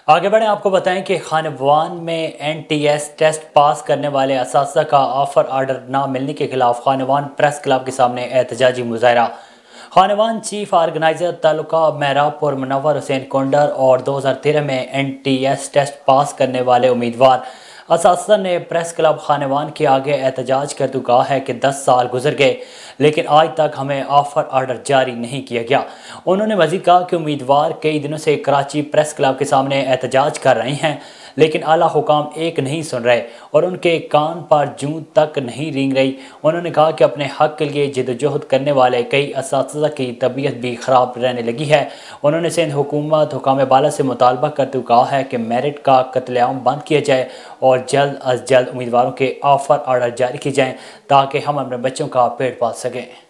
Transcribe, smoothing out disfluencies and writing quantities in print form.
आगे बढ़ें, आपको बताएं कि खानवान में NTS टेस्ट पास करने वाले असातिज़ा का ऑफर आर्डर न मिलने के खिलाफ खानवान प्रेस क्लब के सामने एहतजाजी मुजाहरा। खानवान चीफ ऑर्गेनाइजर तालुका मेहराबपुर मुनव्वर हुसैन कोंडर और 2013 में NTS टेस्ट पास करने वाले उम्मीदवार असातिज़ा ने प्रेस क्लब खानवान के आगे एहतजाज करते कहा है कि 10 साल गुजर गए लेकिन आज तक हमें ऑफर आर्डर जारी नहीं किया गया। उन्होंने मज़ीद कहा कि उम्मीदवार कई दिनों से कराची प्रेस क्लब के सामने एहतजाज कर रहे हैं लेकिन आला हुकाम एक नहीं सुन रहे और उनके कान पर जूं तक नहीं रेंग रही। उन्होंने कहा कि अपने हक के लिए जदोजहद करने वाले कई असातिज़ा की तबीयत भी ख़राब रहने लगी है। उन्होंने सिंध हुकूमत हुकाम बाला से मुतालबा करते हुए कहा है कि मेरिट का कत्लेआम बंद किया जाए और जल्द अज जल्द उम्मीदवारों के ऑफर आर्डर जारी किए जाएँ ताकि हम अपने बच्चों का पेट पाल सकें।